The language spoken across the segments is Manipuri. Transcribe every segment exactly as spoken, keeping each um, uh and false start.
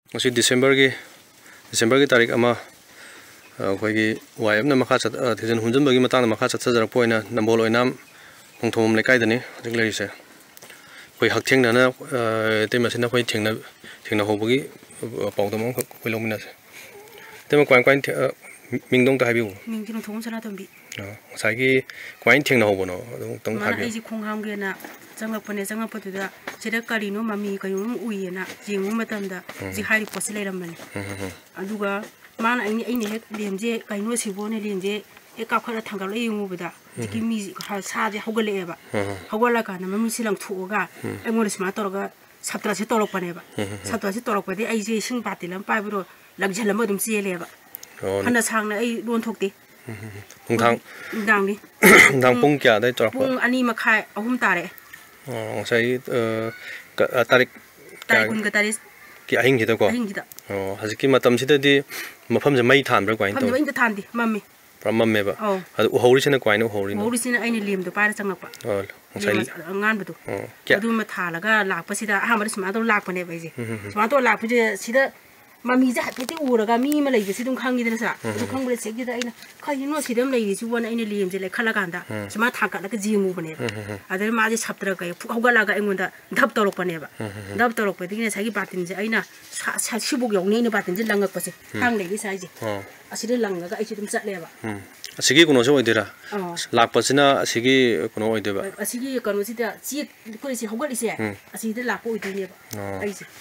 ngasi December gi December gi tarik ama khoi gi wai amna makha chat thijan hunjun bagi matang makha chat sajara poina nambol oinam hongthom lekai dani hajik lari se khoi hak theng na na tema sina khoi thengna thengna hobagi pawdam khoi lomina se tema kwain kwain mingdong ta habiu mingdong thong sana tambi sai gi kwain thengna hobono tong habiu mana ai ji khongham ge na jangak pone jangak patuda sida karino mami kayum uiyena jingu matamda ji hari posi leiramani aduga mana ai ai ne hek lemje kaino sibone lemje e kakhara thangal ai yungubada jiki mi sa je hogale eba hogala kana mami silang thuga engol sma torga satra se torok paneba satra se torok pade ai je sing patilam paibro lagjalam adum sieleba hana sangna ai don thokte thang dang ni dang pung kya dai torok pung ani makhai ahum tare oh sai tarik tarik kun ka taris ki ahing hida ko ahing hida oh haziki matam sida di mafam je mai than bra kwain to mafam je mai thandi mammi pra mamme ba adu uhori sina kwain uhori no uhori sina aini lim do para changakpa oh sai ngan badu adu ma thalaga lakpa sida ahmar sma do lakpa ne baije sma do lakpa je sida mami ja hapeti uraga mi ma leide sidum khangi dena sa du khangle segi da ina khaino sidam leide si wan aini lim je le khala ganda sma thaka la ka jimu bane adar ma je saptra ga hogala ga engonda dhap torok bane ba dhap torok pe dine sagi batin je aina sibuk yong ne ne batin je langak pase hang leide sa je aside langa ga ai sidum chatle ba asigi kuno so oidira lakpasina asigi kuno oideba asigi kanu sida chi ko si hogali se aside lakpo oidine ba ai je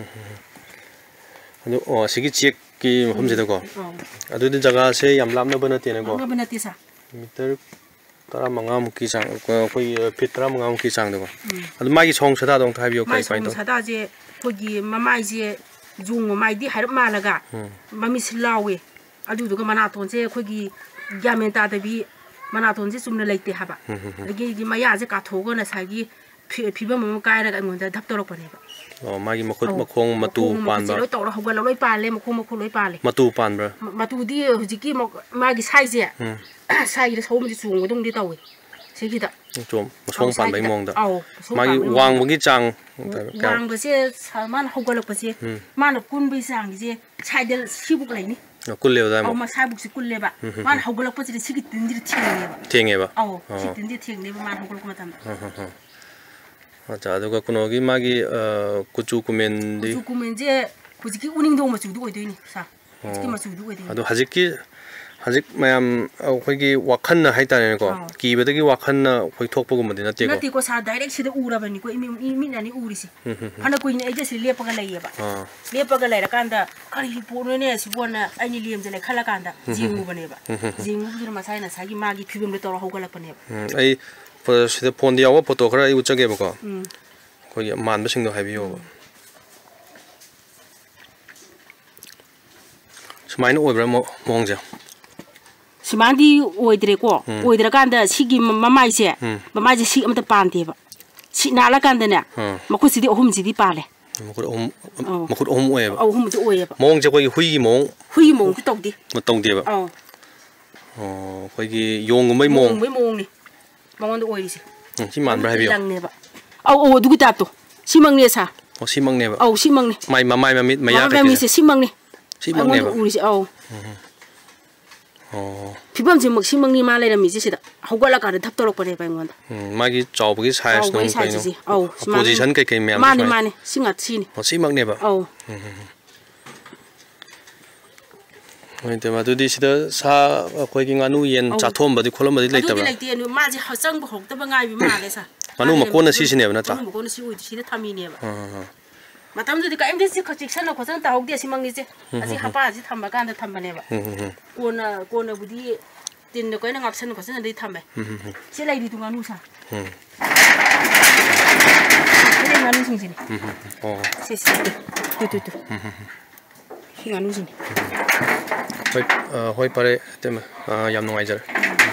adu oh sigi check ki mafam se ko adu di jaga se yam lam na bana tene ko na bana ti sa meter tara manga muki sang ko koi fit tara manga muki sang de ko adu magi song sada dong thai bio kai kai to sada je ko gi mamai je jung mai di har malaga mami silawe adu du ga mana ton je ko gi gamen ta da bi mana ton je sumna leite haba gi gi maya je ka thogo na sa gi phiba mama kai ra ga ngonda dhap torok pane ba oh magi makhut makhong matu pan ba loi tor hogala loi pale makhong makhong loi pale matu pan bra matu di hujiki magi size sai de som ji chung dong di tawi sigi da chom masong pan bai mong da magi wang bagi chang wang ba se man hogala pa se man kun bai sang je sai de sibuk lai ni kul le da ma ma sai buk si kul le ba man hogala pa ji sigi tin ji thenge ba thenge ba aw si tin ji thenge ba man hogala ko matam acha aduga kunogi magi kuchu kumen di kuchu kumen je hujiki uning dong machu du oidoi ni sa hujiki machu du oidoi adu hajiki hajik mayam khoigi wakhan na haitane ko ki bedagi wakhan na khoi thokpa gumadi na te ko nati ko sa direct sida ura bani ko imi imi nani uri si hana ko ina eje si lepa ga laiye ba lepa ga laira kanda kari pono ne si bona aini liem jale khala kanda jingu bane ba jingu bujur masai na sagi magi phibum le tor hogala bane ba ai sida phone dia wa photo khara ai uchage ba ko ko ya man ba sing do habiyo smain oibra mo mongja simandi oidre ko oidra kanda sigi mamai se mamai se si amta pante ba si nala kanda ne makhu sidi ohum sidi pale makhu ohum makhu ohum oeba ohum to oeba mongja ko hui mong hui mong ku tokdi mo tongdi ba oh oh ko gi yong mai mong mai mong ni mong do oiri si si man bra habiyo lang ne ba au au du ta to simang ne sa oh simang ne ba au simang ne mai mamai mamit maya ka mi se simang ne simang ne ba uri si au oh phibam je mak simang ni ma lai ra mi je sida hogala ka thap torok pare pa ngonda magi chawbagi size no kai no au position kai kai mem mane mane singa chini oh simang ne ba au oi te ma du di sida sa khoi gi nganu yen cha thom badi kholam badi leita ba leite no ma je hasang bu hok ta ba ngai bi ma le sa manu ma kona si sine ba na ta manu ma kona si ui sida thami ne ba matam du di ka emde si khachik sana khosan ta hok de simang ni je asi hapa ji thamba kan da thamba ne ba kona kona budi tin no ko na ngap san ko san dei thambe si lai di tu nganu sa ni nganu sing sing oh si si tu tu tu nganu sing hoi hoi pare tem yam nungai jar